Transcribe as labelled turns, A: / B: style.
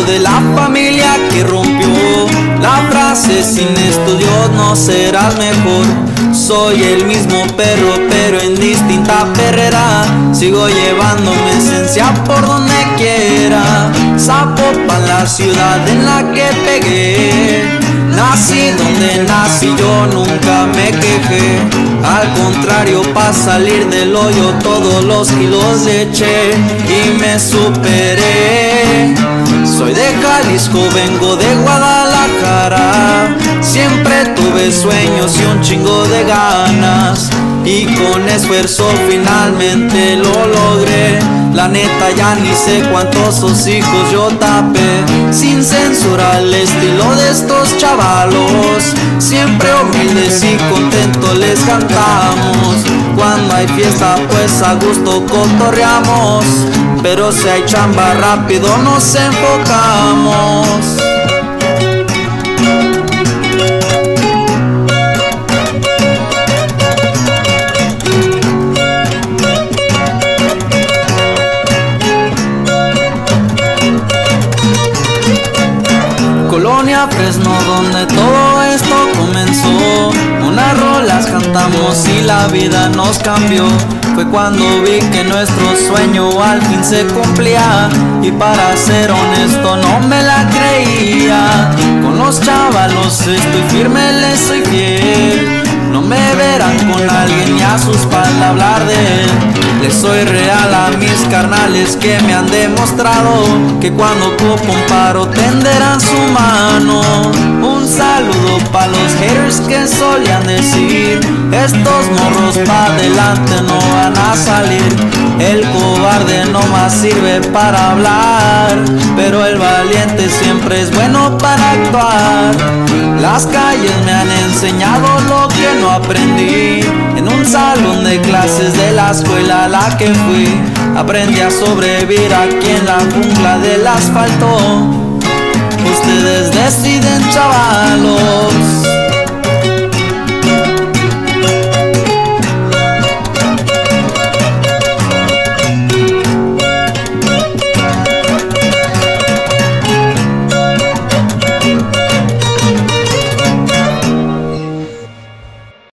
A: de la familia que rompió la frase: sin estudios no serás mejor. Soy el mismo perro pero en distinta perrera. Sigo llevando mi esencia por donde quiera. Zapopan, la ciudad en la que pegué. Nací donde nací, yo nunca me quejé. Al contrario, pa' salir del hoyo todos los kilos le eché y me superé. Soy de Jalisco, vengo de Guadalajara. Siempre tuve sueños y un chingo de ganas, y con esfuerzo finalmente lo logré. La neta ya ni sé cuántos hocicos yo tapé. Sin censura el estilo de estos chavalos, siempre humildes y contentos les cantamos. Cuando hay fiesta pues a gusto cotorreamos, pero si hay chamba rápido nos enfocamos. Colonia Fresno, donde todo esto comenzó. Unas rolas cantamos y la vida nos cambió. Fue cuando vi que nuestro sueño al fin se cumplía, y para ser honesto no me la creía. Con los chavalos estoy firme, les soy fiel. No me verán con alguien ni a sus espaldas hablar de él. Les soy real a mis carnales que me han demostrado que cuando ocupo un paro tenderán su mano. Un saludo pa' los haters que solían decir: estos morros pa' adelante no van a salir. El cobarde no más sirve para hablar, pero el valiente siempre es bueno para actuar. Las calles me han enseñado lo que no aprendí. En un salón de clases de la escuela a la que fui, aprendí a sobrevivir aquí en la jungla del asfalto. Ustedes deciden, chavalos.